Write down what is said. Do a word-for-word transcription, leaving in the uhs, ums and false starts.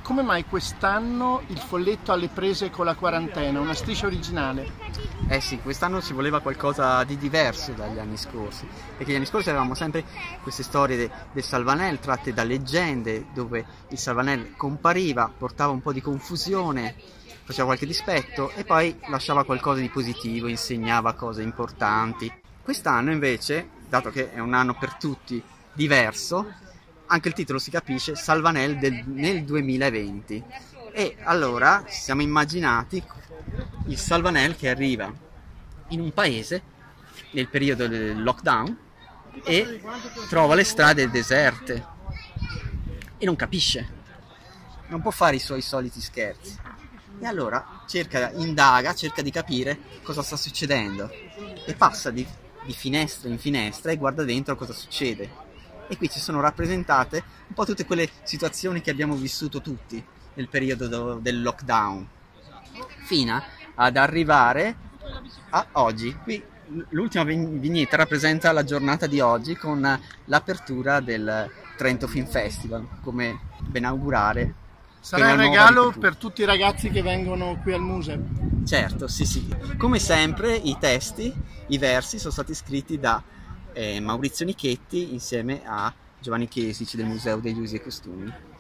come mai quest'anno il folletto alle prese con la quarantena, una striscia originale? Eh sì, quest'anno ci voleva qualcosa di diverso dagli anni scorsi, perché gli anni scorsi avevamo sempre queste storie de, del Salvanel tratte da leggende, dove il Salvanel compariva, portava un po' di confusione, faceva qualche dispetto e poi lasciava qualcosa di positivo, insegnava cose importanti. Quest'anno invece, dato che è un anno per tutti diverso, anche il titolo si capisce, Salvanel del, nel duemilaventi, e allora ci siamo immaginati il Salvanel che arriva in un paese nel periodo del lockdown e trova le strade deserte e non capisce, non può fare i suoi soliti scherzi, e allora cerca, indaga, cerca di capire cosa sta succedendo e passa di, di finestra in finestra e guarda dentro cosa succede. E qui ci sono rappresentate un po' tutte quelle situazioni che abbiamo vissuto tutti nel periodo del lockdown, fino ad arrivare a oggi. Qui l'ultima vignetta rappresenta la giornata di oggi con l'apertura del Trento Film Festival, come ben augurare. Sarà un regalo per tutti i ragazzi che vengono qui al museo. Certo, sì sì. Come sempre i testi, i versi sono stati scritti da Eh, Maurizio Nichetti insieme a Giovanni Chesici del Museo degli Usi e Costumi.